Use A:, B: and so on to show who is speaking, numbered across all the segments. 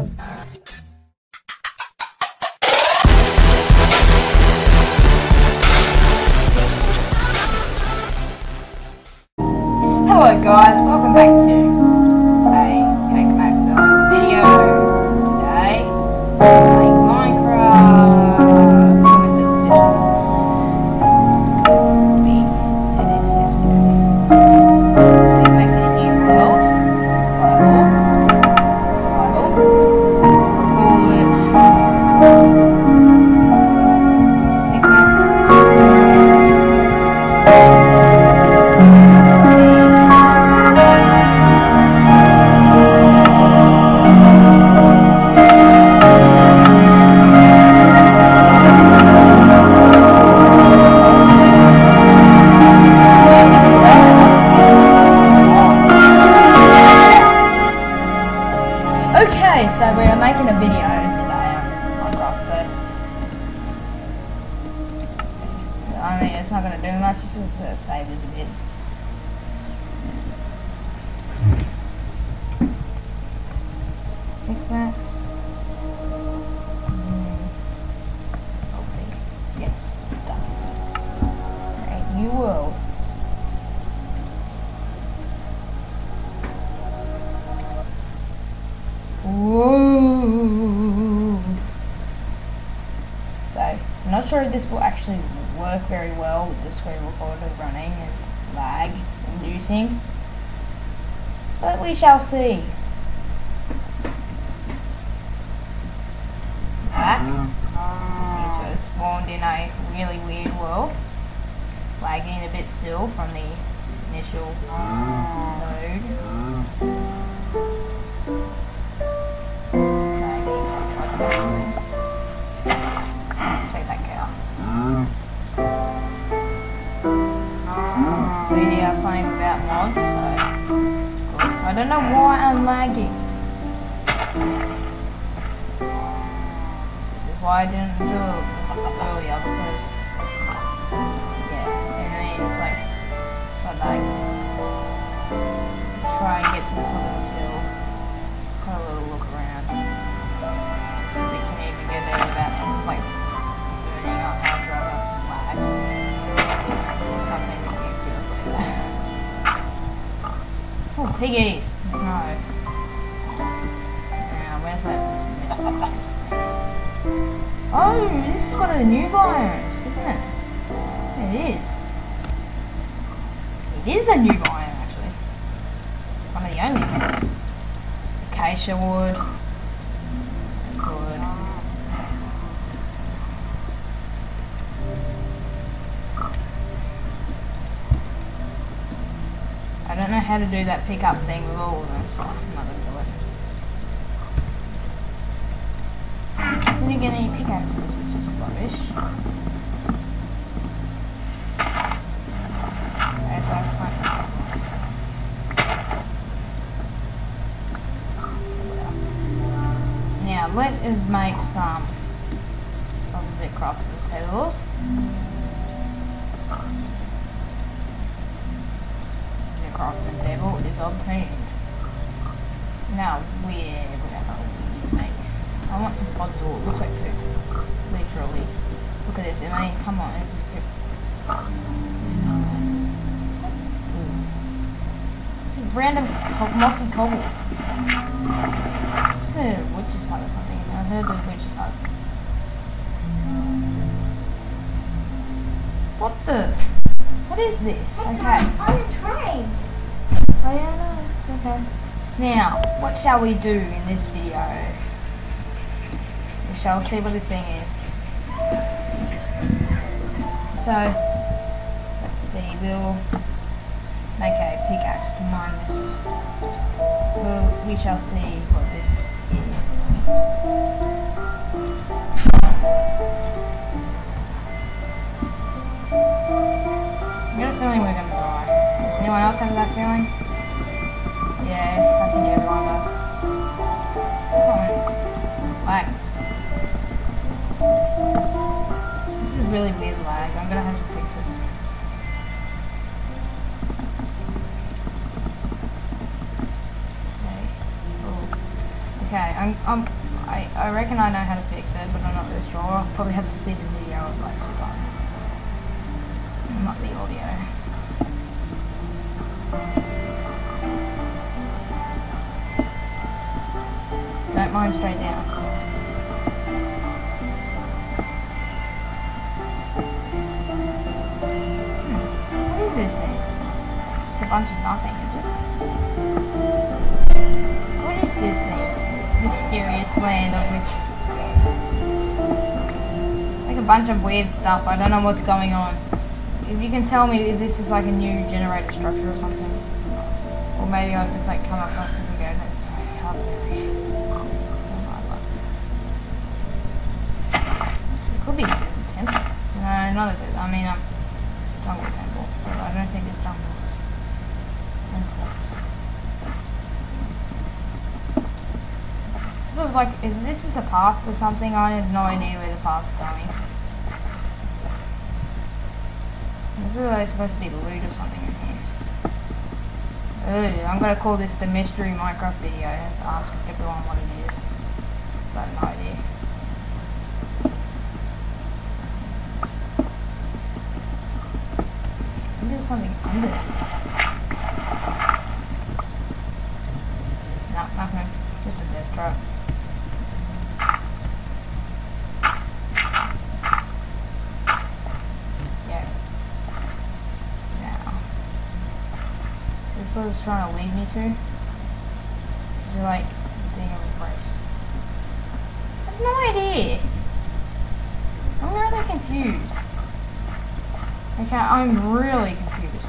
A: Hello guys, welcome back to a Cake Mac video. Today, playing Minecraft. Limited edition. So, it is yesterday. We're making a new world. Survival. Call it Cake Mac. Okay, so we are making a video today on Minecraft, so I mean it's not going to do much, it's just going to save us a bit. Pickaxe. Okay, yes, done. Alright, new world. Whoa. So, I'm not sure if this will actually work very well with the screen recorder running and lag inducing, but we shall see. Back. See, so it's spawned in a really weird world, lagging a bit still from the initial load. Take that cow. We are playing without mods, so I don't know why I'm lagging. This is why I didn't do it earlier, because yeah, I mean it's like so like try and get to the top of this hill, have a little look around. We can even get there without like burning our hard drive up lag or something ridiculous like that. Oh, piggies! Snow. Now, where's that? Oh, this is one of the new biomes, isn't it? Yeah, it is. It is a new biome, actually. One of the only ones. Acacia wood. Good. I don't know how to do that pickup thing with all of them, so I'm not going to do it. I didn't get any pickaxes, which is rubbish. Okay, so I have to find now, let us make some of the crafting tables. The crafting table is obtained. Now, where we make? I want some pods, or it looks like poop. Literally. Look at this. I mean, come on, this is poop. Random mossy cobble. Witch's hut or something. I've heard there's witch's huts. What the? What is this? Okay.
B: On a train.
A: Oh yeah, no. Okay. Now, what shall we do in this video? We shall see what this thing is. So, let's see. We'll make a pickaxe to mine this. We shall see what this is. I got a feeling we're gonna die. Does anyone else have that feeling? Yeah, I think everyone does. Come on. Lag. This is really weird lag. I'm gonna have to fix this. Okay. Oh. Okay, I reckon I know how to fix it, but I'm not really sure. I'll probably have to speed the video up like 2 times. Not the audio. Don't mind straight down. What is this thing? It's a bunch of nothing, is it? What is this thing? It's mysterious land of which... like a bunch of weird stuff. I don't know what's going on. If you can tell me if this is like a new generator structure or something. Or maybe I've just like come across it and go, that's half buried. It could be there's a temple. No, not a temple. I mean, jungle temple. But I don't think it's jungle. Sort of like, if this is a path for something, I have no idea where the path's going. This is like supposed to be loot or something in here. I'm gonna call this the mystery Minecraft video and ask everyone what it is. So I have no idea. Maybe there's something under it. No, nothing. Just a death trap. What it's trying to lead me to? Is it like being embraced? I have no idea. I'm really confused. Okay, I'm really confused.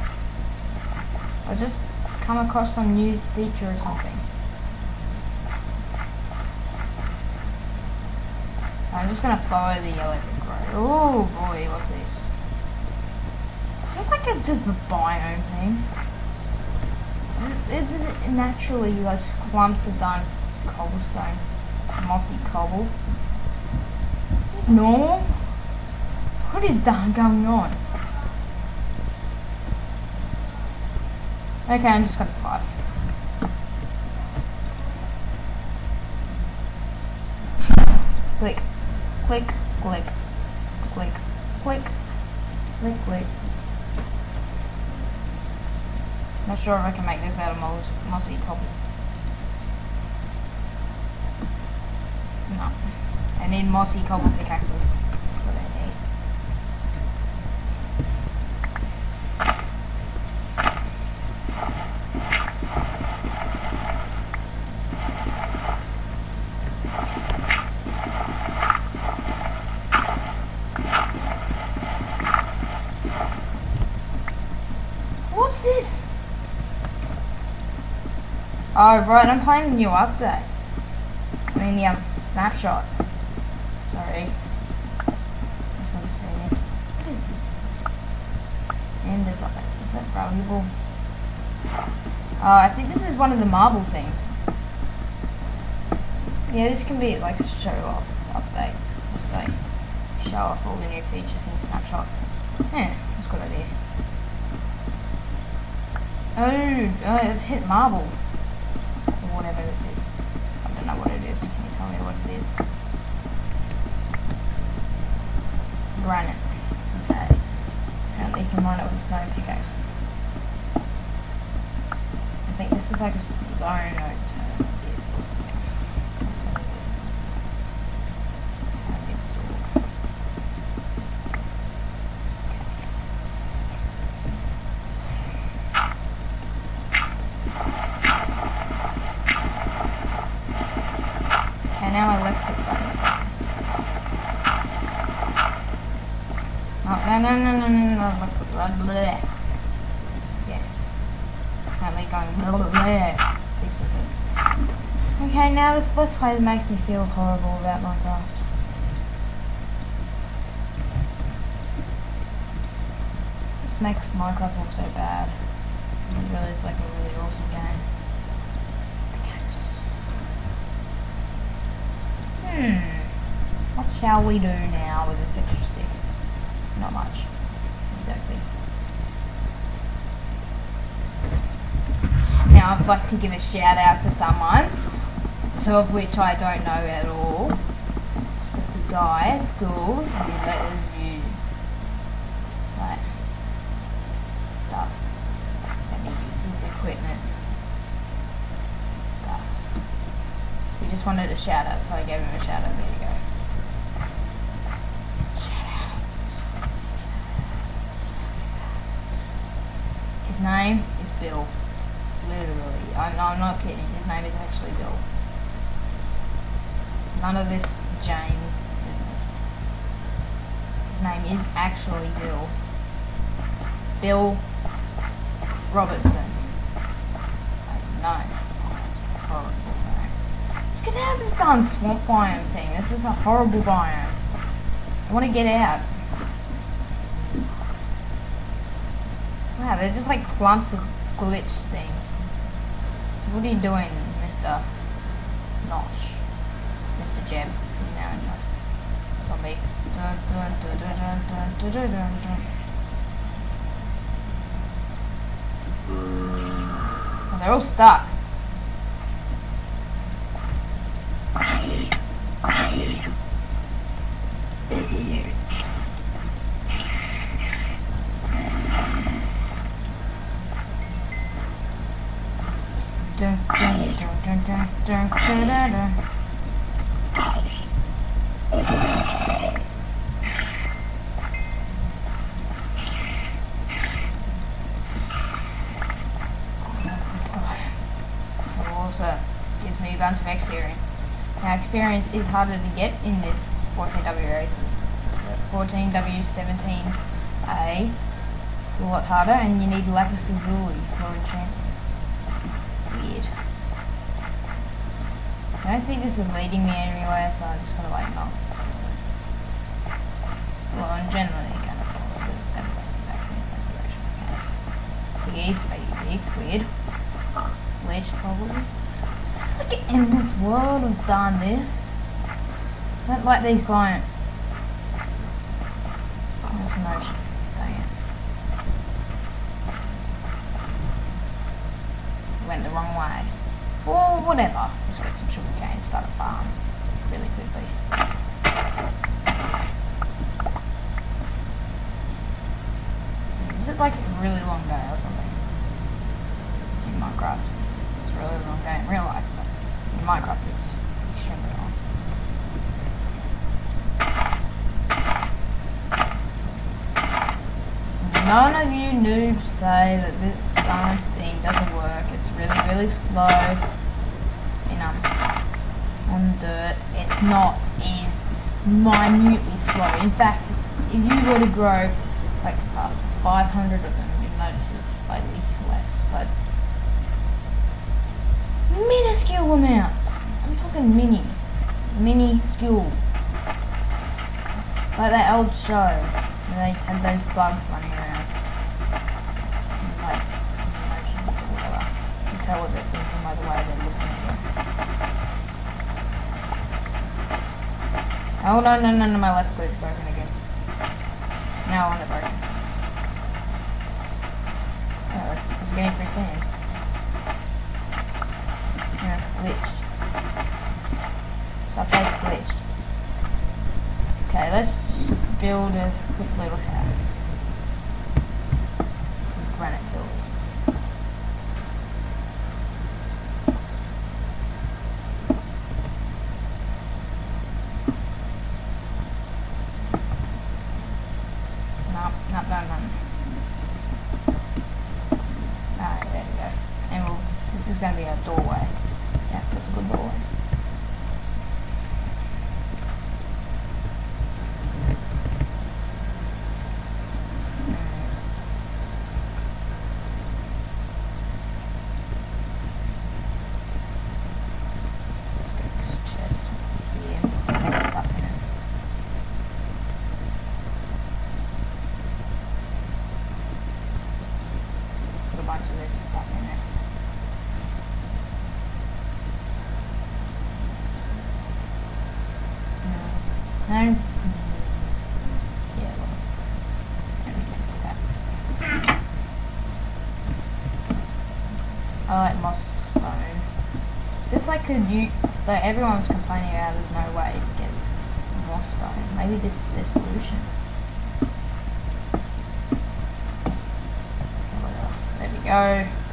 A: I just come across some new feature or something. I'm just gonna follow the yellow brick road. Oh boy, what's this? It's just like just a biome thing. It naturally like clumps of done cobblestone, mossy cobble. Is this normal? What is that going on? Okay, I'm just gonna survive. Click, click, click, click, click, click, click. Not sure if I can make this out of mossy cobble. No. I need mossy cobble pickaxes. That's what I need. What's this? Oh right, I'm playing the new update. I mean the snapshot. Sorry. Misunderstanding. What is this? And there's something. Is that valuable? Oh, I think this is one of the marble things. Yeah, this can be like a show off update. Just like show off all the new features in snapshot. Yeah, that's a good idea. Oh, I've hit marble. Whatever this is. I don't know what it is. Can you tell me what it is? Granite. Okay. Apparently you can mine it with a stone pickaxe. I think this is like a zone note. Now I left click button. Oh, no, bleh. Yes. Apparently going bleh. This is it. Okay, now this Let's Play makes me feel horrible about Minecraft. This makes Minecraft look so bad. It really is like a really awesome game. What shall we do now with this extra stick? Not much. Exactly. Now I'd like to give a shout out to someone two of which I don't know at all. It's just a guy at school who let us view like stuff. Let me use his equipment. Stuff. He just wanted a shout out, so I gave him a shout out. There you go. Shout out. His name is Bill. Literally. I'm not kidding. His name is actually Bill. None of this Jane business. His name is actually Bill. Bill Robertson. No. Horrible name. Let's get out of this darn swamp biome thing. This is a horrible biome. I want to get out. Wow, they're just like clumps of glitch things. So what are you doing, Mr. Notch? Mr. Jeb? He's now in the zombie. Dun, dun, dun, dun, dun, dun, dun, dun, dun. Oh, they're all stuck. Dun, dun, dun, dun, dun, dun, dun, dun, dun. So also gives me a bunch of experience. Now experience is harder to get in this 14W8, 14W17A. It's a lot harder, and you need lapis lazuli for enchanting. Weird. I don't think this is leading me anywhere, so I'm just gonna like not. Well, I'm generally gonna follow it and back in the same direction. Okay. It's weird. Glitch probably. It's like an endless world of done this. I don't like these biomes. There's an ocean. Dang it. Went the wrong way. Or whatever. Just get some sugar cane, start a farm really quickly. Is it like a really long day or something? In Minecraft. It's a really long day in real life, but in Minecraft it's extremely long. None of you noobs say that this darn thing doesn't work. It's really, really slow. On dirt. It's not. It is minutely slow. In fact, if you were to grow like 500 of them, you'd notice it's slightly less, but minuscule amounts. I'm talking minuscule. Like that old show where they had those bugs running around. Like, emotions or whatever. You can tell what they're thinking by the way they're looking at you. Oh no, my left click's broken again. Now I want it broken. Oh, I was getting free sand. Now it's glitched. Subplate's glitched. Okay, let's build a quick little house. With granite pillars. No. Alright, there we go. And this is going to be our doorway. Yes, that's a good doorway. Let's get this chest here. There's stuff in it. Put a bunch of this stuff in it. No. Yeah, well. That. I like moss stone. Is this like a new Though everyone was complaining about there's no way to get more stone. Maybe this is their solution. There we go.